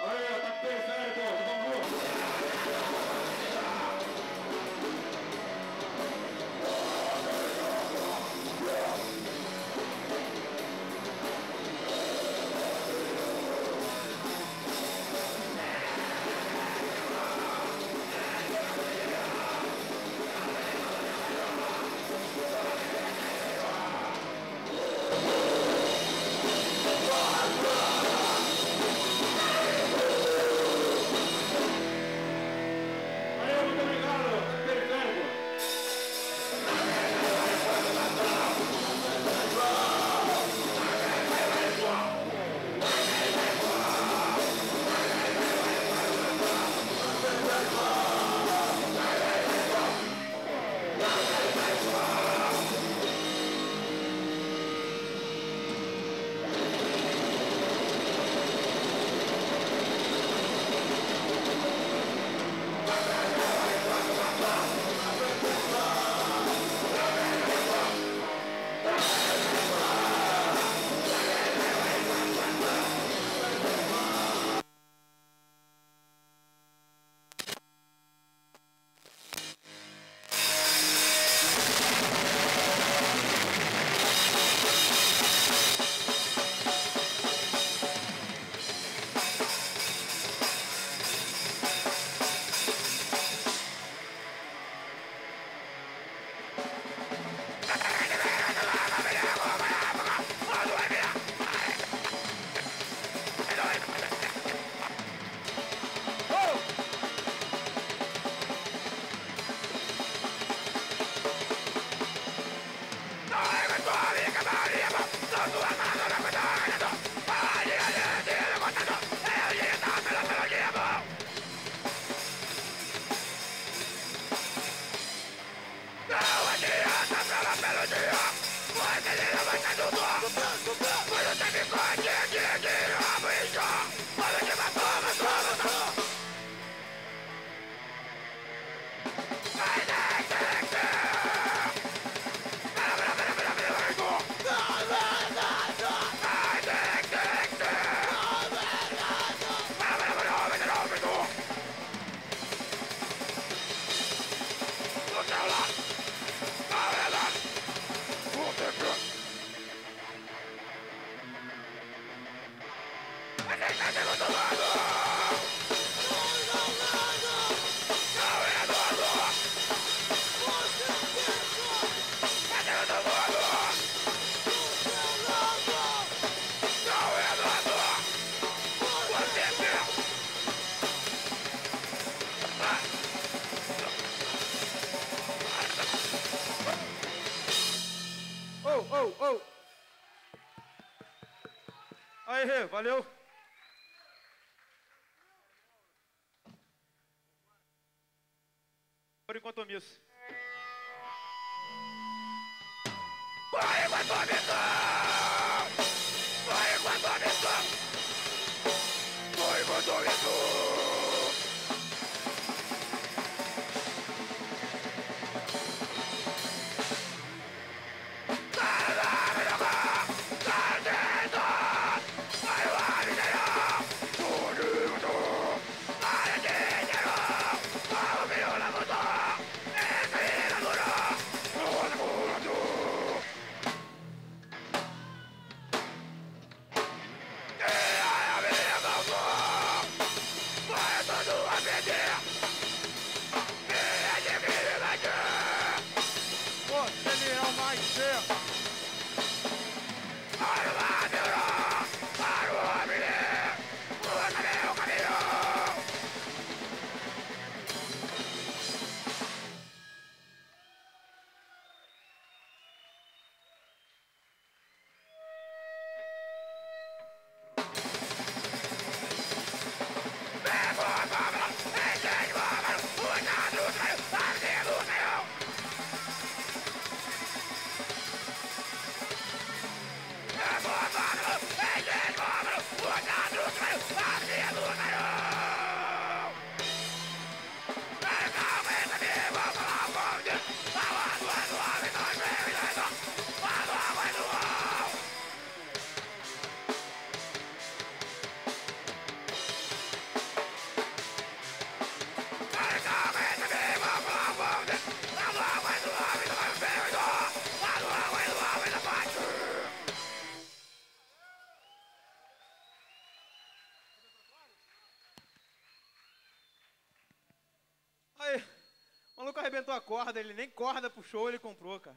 Aí, tá pensando, pô, vamos. Valeu, muito obrigado. Tá pensando, pô. Aí, valeu. Por enquanto, misso. Vai enquanto missão! Vai enquanto missão! Vai enquanto missão! maluco arrebentou a corda, ele nem corda pro show ele comprou, cara.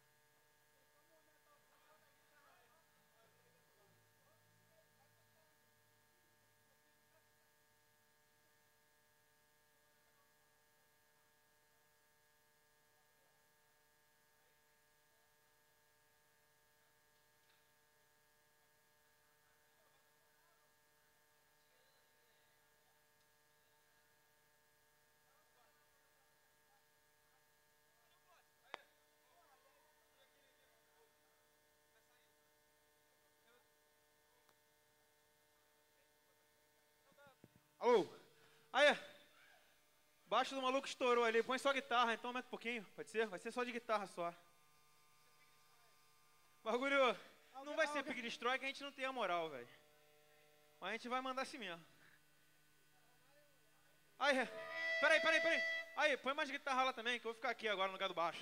Alô? Aí, baixo do maluco estourou ali. Põe só guitarra, então aumenta um pouquinho. Pode ser? Vai ser só de guitarra só. Bagulho não vai ser Pick Destroy que a gente não tem a moral, velho. Mas a gente vai mandar assim mesmo. Aí, peraí. Aí, põe mais guitarra lá também, que eu vou ficar aqui agora no lugar do baixo.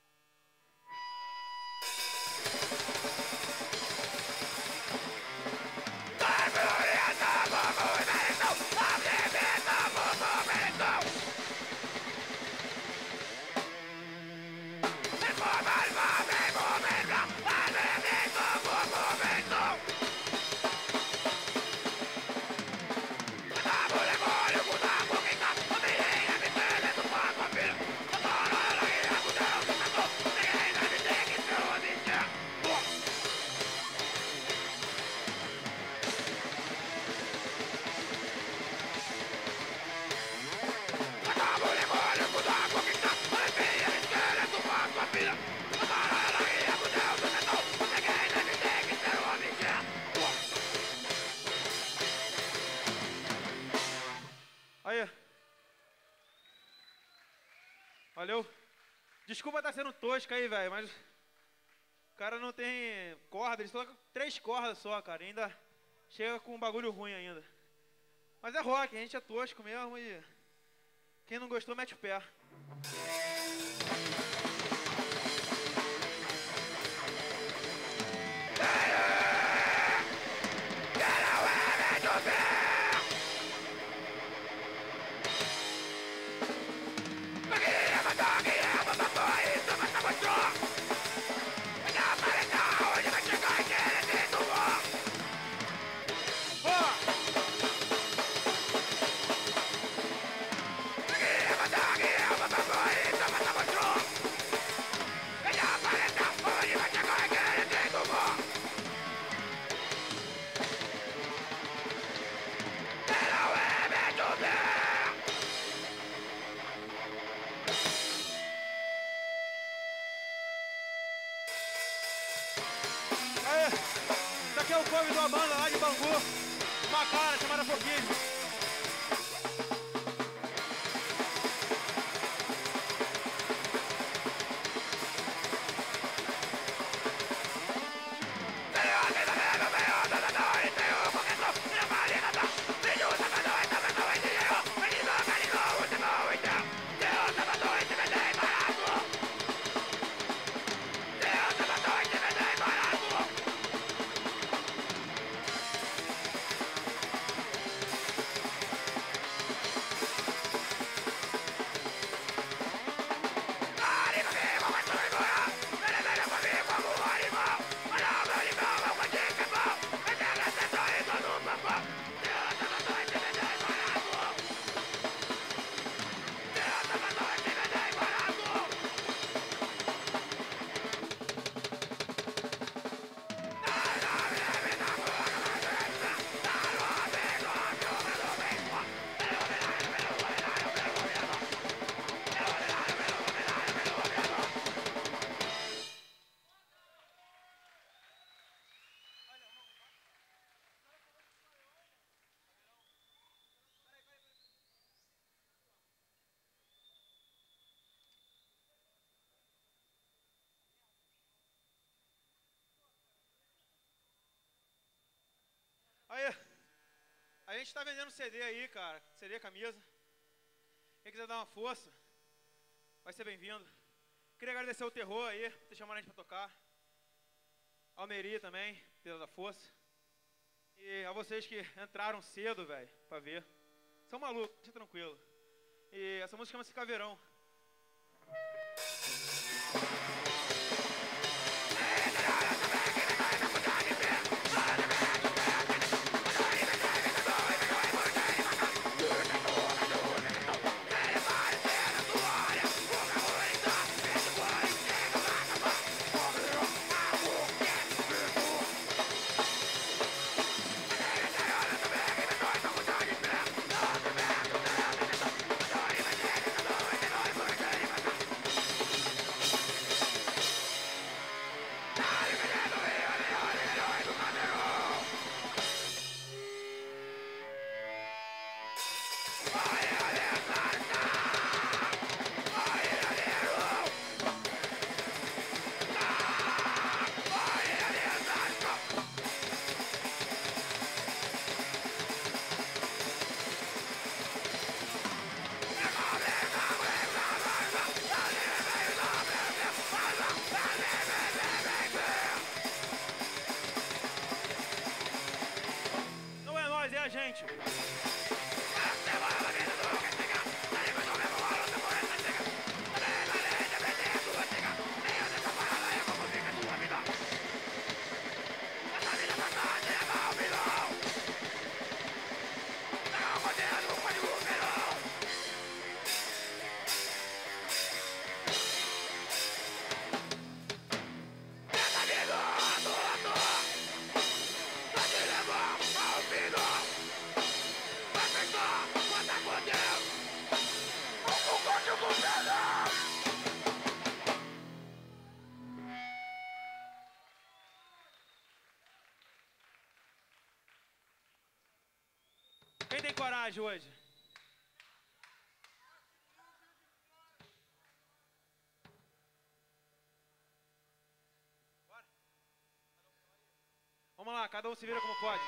Aí. Valeu. Desculpa estar sendo tosca aí, velho, mas o cara não tem corda, ele só toca 3 cordas só, cara. E ainda chega com um bagulho ruim ainda. Mas é rock, a gente é tosco mesmo e quem não gostou mete o pé. Isso aqui é o cover de uma banda lá de Bangu, uma cara chamada Foguinho. Aí, a gente tá vendendo CD aí, cara. CD, camisa. Quem quiser dar uma força, vai ser bem-vindo. Queria agradecer o Terror aí, por ter chamado a gente pra tocar. Almeri também, pela da força. E a vocês que entraram cedo, velho, pra ver. São malucos, deixa tranquilo. E essa música chama-se Caveirão. gente. Quem tem coragem hoje? Bora. Vamos lá, cada um se vira como pode.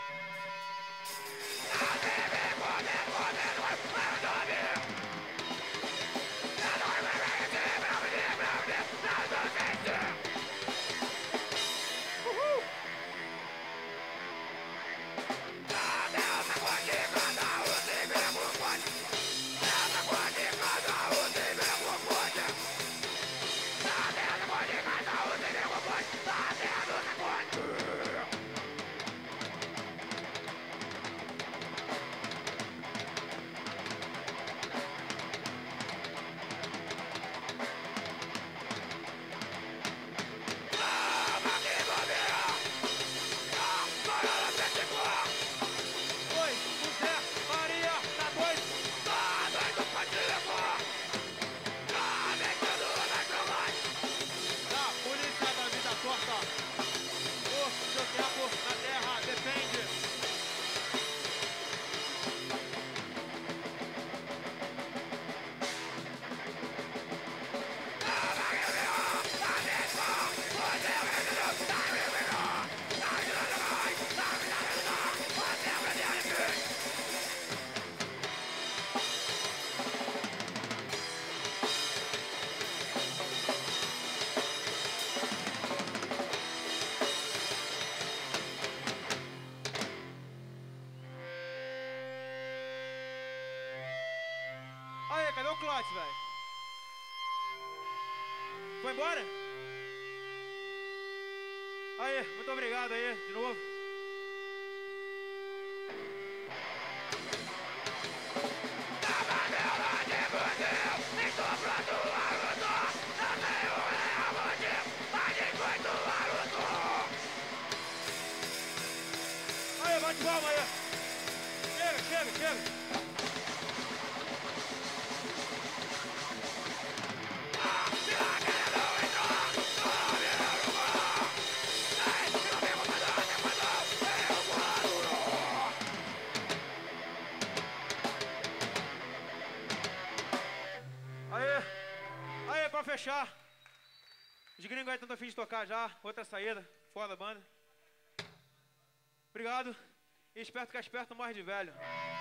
Aí, cadê o Clóvis, velho? Foi embora? Aí, muito obrigado aí, de novo. Aí, bate palma aí. Chega, chega, chega. Pra fechar, os gringos aí estão a fim de tocar já, outra saída, fora da banda. Obrigado, e esperto que é esperto morre de velho.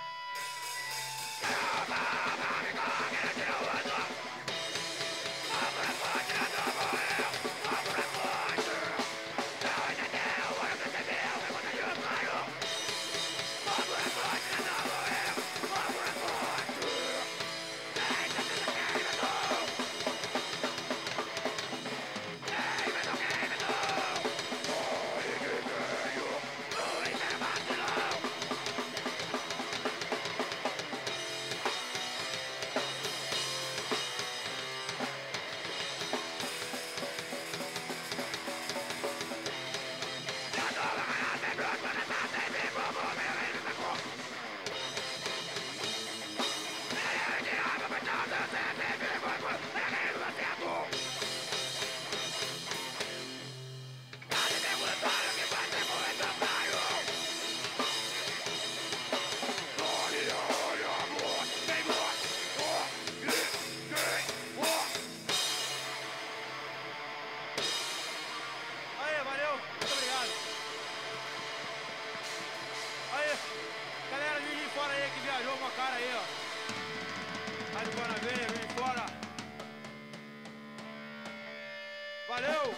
Valeu!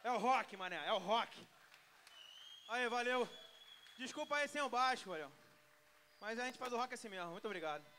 É o rock, mané, é o rock. Aí, valeu. Desculpa aí sem o baixo, valeu. Mas a gente faz o rock assim mesmo. Muito obrigado.